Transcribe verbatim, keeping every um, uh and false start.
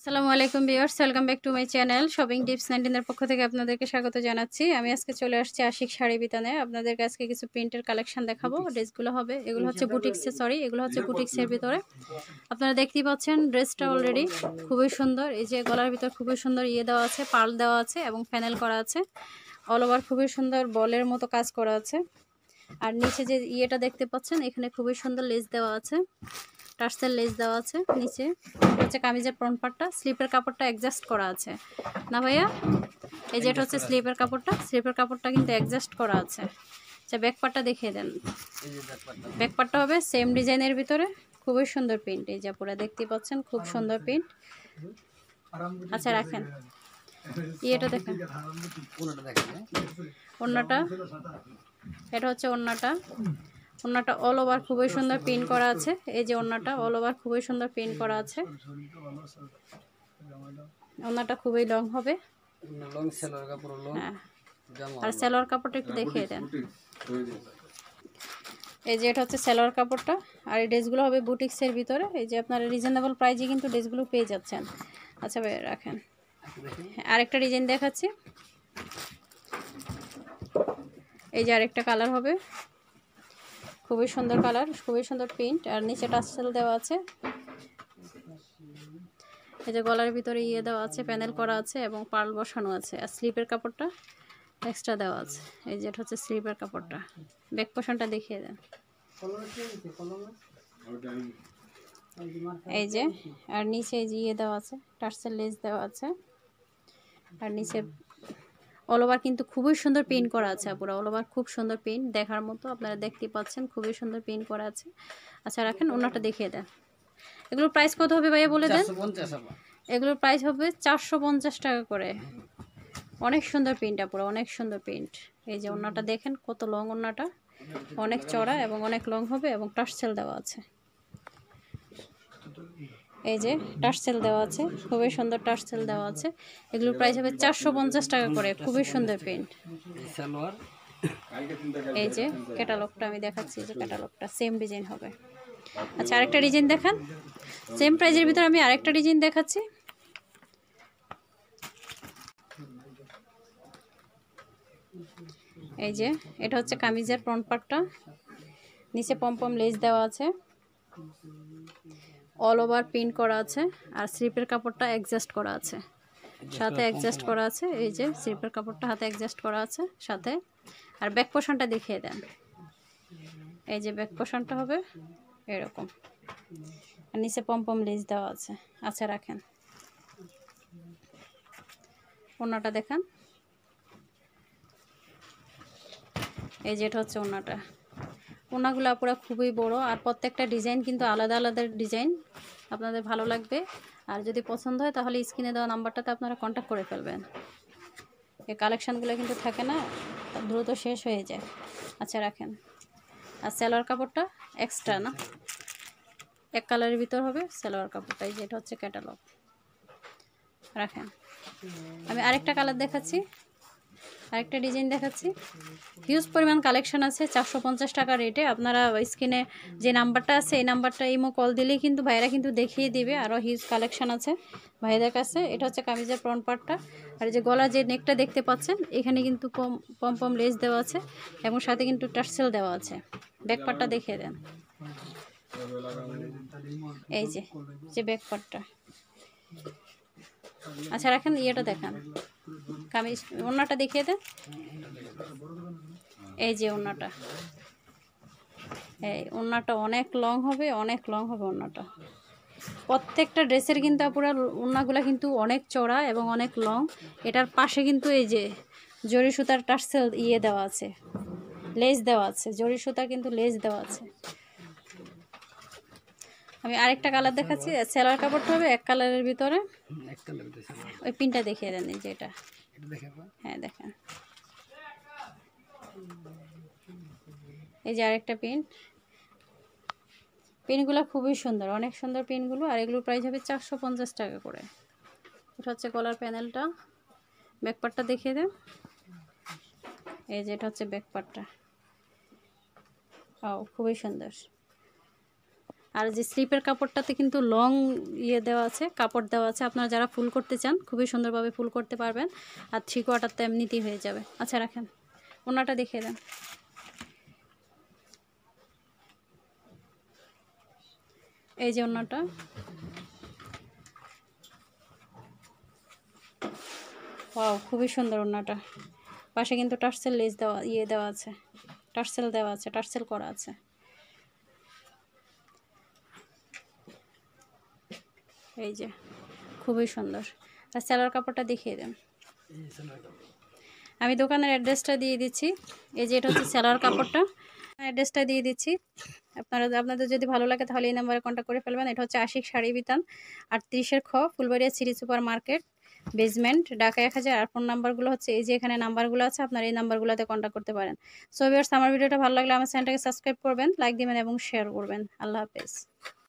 আসসালামু আলাইকুম viewers, welcome back to my channel shopping tips nineteen এর পক্ষ থেকে আপনাদেরকে স্বাগত জানাচ্ছি। আমি আজকে চলে আসছি আশিক শাড়ি বিতানে। আপনাদের আজকে কিছু প্রিন্টের কালেকশন দেখাবো। ড্রেসগুলো হবে, এগুলো হচ্ছে বুটিক্সে সরি এগুলো হচ্ছে বুটিক্সের ভিতরে। আপনারা দেখতেই পাচ্ছেন ড্রেসটা অলরেডি খুবই সুন্দর। এই যে গলার ভিতর খুবই সুন্দর ইয়ে দেওয়া আছে, পার্ল দেওয়া আছে এবং প্যানেল করা আছে। অল ওভার খুবই সুন্দর বলের মতো কাজ করা আছে। আর নিচে যে ইয়েটা দেখতে পাচ্ছেন এখানে খুবই সুন্দর লেস দেওয়া আছে, টার্সেল লেস দেওয়া আছে। নিচে হচ্ছে কামিজের ফ্রন্ট পার্টটা, স্লিপের কাপড়টা অ্যাডজাস্ট করা আছে না ভাইয়া? এই যেটা হচ্ছে স্লিপের কাপড়টা, স্লিপের কাপড়টা কিন্তু অ্যাডজাস্ট করা আছে। আচ্ছা ব্যাক পার্টটা দেখিয়ে দেন। ব্যাক পার্টটা হবে সেম ডিজাইনের ভিতরে, খুবই সুন্দর প্রিন্ট। এই যে পুরো দেখতে পাচ্ছেন খুব সুন্দর প্রিন্ট। আচ্ছা রাখেন, ইয়েটা দেখেন ওড়নাটা, এটা হচ্ছে ওড়নাটা। ওড়নাটা অল ওভার খুবই সুন্দর প্রিন্ট করা আছে। এই যে ওড়নাটা অল ওভার খুবই সুন্দর প্রিন্ট করা আছে। ওড়নাটা খুবই লং হবে, হ্যাঁ। আর সালোয়ার কাপড়টা একটু দেখিয়ে দেন। এই যে এটা হচ্ছে সালোয়ার কাপড়টা। আর এই ড্রেসগুলো হবে বুটিক্সের ভিতরে। এই যে আপনারা রিজনেবল প্রাইসে কিন্তু ড্রেসগুলো পেয়ে যাচ্ছেন। আচ্ছা ভাই রাখেন, আরেকটা ডিজাইন দেখাচ্ছি। এই যে আরেকটা কালার হবে, খুবই সুন্দর কালার, খুবই সুন্দর প্রিন্ট। আর নিচে টাসেল দেওয়া আছে। এই যে গলার ভিতরে ইয়ে দেওয়া আছে, প্যানেল করা আছে এবং পার্ল বসানো আছে। আর স্লিপের কাপড়টা এক্সট্রা দেওয়া আছে। এই যে এটা হচ্ছে স্লিপের কাপড়টা। ব্যাক পোর্শনটা দেখিয়ে দেন। এই যে আর নিচে এই যে ইয়ে দেওয়া আছে, টার্সেল লেস দেওয়া আছে। আর নিচে অল ওভার কিন্তু খুবই সুন্দর প্রিন্ট করা আছে। পুরো অল ওভার খুব সুন্দর প্রিন্ট, দেখার মতো। আপনারা দেখতে পাচ্ছেন খুবই সুন্দর প্রিন্ট করা আছে। আচ্ছা রাখেন, ওনাটা দেখিয়ে দেন। এগুলোর প্রাইস কত হবে ভাইয়া বলে দেন? এগুলোর প্রাইস হবে চারশো পঞ্চাশ টাকা করে। অনেক সুন্দর প্রিন্টটা, পুরো অনেক সুন্দর প্রিন্ট। এই যে ওড়নাটা দেখেন কত লং, ওড়নাটা অনেক চড়া এবং অনেক লং হবে এবং টার্সেল দেওয়া আছে। এই যে টার্সেল দেওয়া আছে, খুবই সুন্দর টার্সেল দেওয়া আছে। এগুলোর প্রাইস হবে চারশো পঞ্চাশ টাকা করে। খুবই সুন্দর প্রিন্ট। এই যে ক্যাটালগটা আমি দেখাচ্ছি, যে ক্যাটালগটা সেম ডিজাইন হবে। আচ্ছা আরেকটা ডিজাইন দেখান, সেম প্রাইজের ভিতরে আমি আরেকটা ডিজাইন দেখাচ্ছি। এই যে এটা হচ্ছে কামিজের ফ্রন্ট পার্টটা, নিচে পমপম লেস দেওয়া আছে, অল ওভার প্রিন্ট করা আছে। আর স্লিপের কাপড়টা অ্যাডজাস্ট করা আছে, সাথে অ্যাডজাস্ট করা আছে। এই যে স্লিপের কাপড়টা হাতে অ্যাডজাস্ট করা আছে সাথে। আর ব্যাক পোর্শনটা দেখিয়ে দেন। এই যে ব্যাক পোর্শনটা হবে এরকম, আর নিচে পমপম লেস দেওয়া আছে। আচ্ছা রাখেন, ওড়নাটা দেখান। এই যে এটা হচ্ছে ওড়নাটা। ওড়নাগুলো পুরো খুবই বড়, আর প্রত্যেকটা ডিজাইন কিন্তু আলাদা আলাদা ডিজাইন। আপনাদের ভালো লাগবে, আর যদি পছন্দ হয় তাহলে স্ক্রিনে দেওয়া নাম্বারটাতে আপনারা কন্ট্যাক্ট করে ফেলবেন। এই কালেকশানগুলো কিন্তু থাকে না, দ্রুত শেষ হয়ে যায়। আচ্ছা রাখেন। আর সালোয়ার কাপড়টা এক্সট্রা না, এক কালারের ভিতর হবে সালোয়ার কাপড়টা। এই যে এটা হচ্ছে ক্যাটালগ। রাখেন, আমি আরেকটা কালার দেখাচ্ছি, আরেকটা ডিজাইন দেখাচ্ছি। হিউজ পরিমাণ কালেকশন আছে চারশো পঞ্চাশ টাকা রেটে। আপনারা স্ক্রিনে যে নাম্বারটা আছে এই নাম্বারটা ইমো কল দিলেই কিন্তু ভাইরা কিন্তু দেখিয়ে দিবে। আরও হিউজ কালেকশন আছে ভাইদের কাছে। এটা হচ্ছে কামিজের ফ্রন্ট পার্টটা। আর যে গলা যে নেকটা দেখতে পাচ্ছেন এখানে কিন্তু পম পম পম লেস দেওয়া আছে এবং সাথে কিন্তু টার্সেল দেওয়া আছে। ব্যাক পার্টটা দেখিয়ে দেন। এই যে যে ব্যাক পার্টটা। আচ্ছা রাখেন, ইয়েটা দেখান, কামিজ ওড়নাটা দেখিয়ে দেন। এই যে ওড়নাটা, এই ওড়নাটা অনেক লং হবে, অনেক লং হবে ওড়নাটা। প্রত্যেকটা ড্রেসের কিন্তু পুরো ওড়নাগুলো কিন্তু অনেক চড়া এবং অনেক লং। এটার পাশে কিন্তু এই যে জরি সুতার টার্সেল ইয়ে দেওয়া আছে, লেস দেওয়া আছে, জরি সুতার কিন্তু লেস দেওয়া আছে। আমি আরেকটা কালার দেখাচ্ছি। সালোয়ার কাপড়টা হবে এক কালারের ভিতরে। ওই পিনটা দেখিয়ে দেন, এই যে এটা, হ্যাঁ দেখেন। এই যে আরেকটা পিন, পিনগুলো খুবই সুন্দর, অনেক সুন্দর পিনগুলো। আর এগুলোর প্রাইস হবে চারশো পঞ্চাশ টাকা করে। এটা হচ্ছে কলার প্যানেলটা। ব্যাক পার্টটা দেখিয়ে দেন। এই যে এটা হচ্ছে ব্যাক পার্টটা, ও খুবই সুন্দর। আর যে স্লিপের কাপড়টাতে কিন্তু লং ইয়ে দেওয়া আছে, কাপড় দেওয়া আছে। আপনারা যারা ফুল করতে চান খুবই সুন্দরভাবে ফুল করতে পারবেন। আর থ্রি কোয়ার্টার তো এমনিতেই হয়ে যাবে। আচ্ছা রাখেন, ওনাটা দেখিয়ে দেন। এই যে ওনাটা, ওয়াও খুবই সুন্দর ওনাটা। পাশে কিন্তু টার্সেল লেস দেওয়া ইয়ে দেওয়া আছে, টার্সেল দেওয়া আছে, টার্সেল করা আছে। এই যে খুবই সুন্দর। আর সেলার কাপড়টা দেখিয়ে দেন। আমি দোকানের অ্যাড্রেসটা দিয়ে দিচ্ছি। এই যে এটা হচ্ছে সেলার কাপড়টা, অ্যাড্রেসটা দিয়ে দিচ্ছি। আপনারা আপনাদের যদি ভালো লাগে তাহলে এই নাম্বারে কন্ট্যাক্ট করে ফেলবেন। এটা হচ্ছে আশিক শাড়ি বিতান, আটত্রিশের খ, Phulbaria city super market, basement, Dhaka এক হাজার। আর ফোন নাম্বারগুলো হচ্ছে এই যে এখানে নাম্বারগুলো আছে, আপনারা এই নাম্বারগুলোতে কন্ট্যাক্ট করতে পারেন। সো ভিউয়ার্স, আমার ভিডিওটা ভালো লাগলে আমার চ্যানেলটাকে সাবস্ক্রাইব করবেন, লাইক দিবেন এবং শেয়ার করবেন। আল্লাহ হাফেজ।